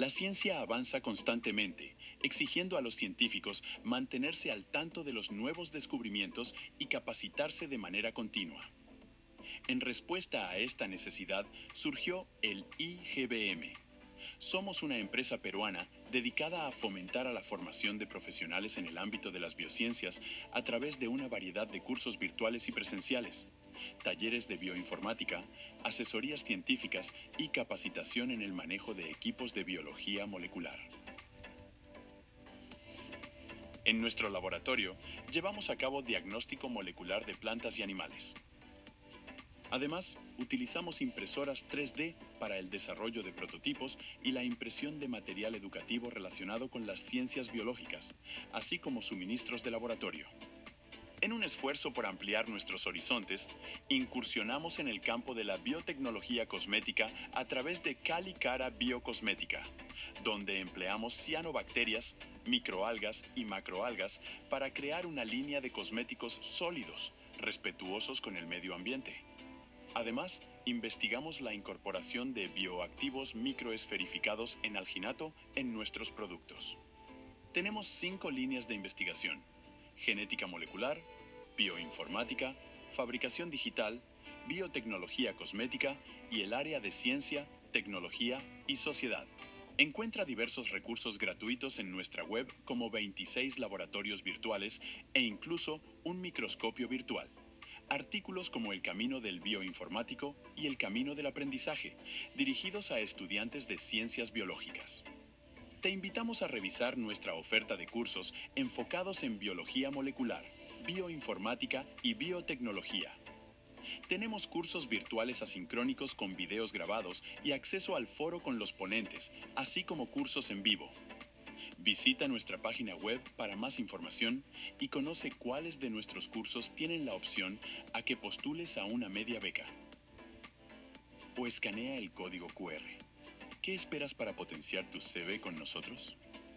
La ciencia avanza constantemente, exigiendo a los científicos mantenerse al tanto de los nuevos descubrimientos y capacitarse de manera continua. En respuesta a esta necesidad surgió el IGBM. Somos una empresa peruana dedicada a fomentar a la formación de profesionales en el ámbito de las biociencias a través de una variedad de cursos virtuales y presenciales, talleres de bioinformática, asesorías científicas y capacitación en el manejo de equipos de biología molecular. En nuestro laboratorio llevamos a cabo diagnóstico molecular de plantas y animales. Además, utilizamos impresoras 3D para el desarrollo de prototipos y la impresión de material educativo relacionado con las ciencias biológicas, así como suministros de laboratorio. En un esfuerzo por ampliar nuestros horizontes, incursionamos en el campo de la biotecnología cosmética a través de Cali Cara Biocosmética, donde empleamos cianobacterias, microalgas y macroalgas para crear una línea de cosméticos sólidos, respetuosos con el medio ambiente. Además, investigamos la incorporación de bioactivos microesferificados en alginato en nuestros productos. Tenemos 5 líneas de investigación: genética molecular, bioinformática, fabricación digital, biotecnología cosmética y el área de ciencia, tecnología y sociedad. Encuentra diversos recursos gratuitos en nuestra web, como 26 laboratorios virtuales e incluso un microscopio virtual. Artículos como El camino del bioinformático y El camino del aprendizaje, dirigidos a estudiantes de ciencias biológicas. Te invitamos a revisar nuestra oferta de cursos enfocados en biología molecular, bioinformática y biotecnología. Tenemos cursos virtuales asincrónicos con videos grabados y acceso al foro con los ponentes, así como cursos en vivo. Visita nuestra página web para más información y conoce cuáles de nuestros cursos tienen la opción a que postules a una media beca. O escanea el código QR. ¿Qué esperas para potenciar tu CV con nosotros?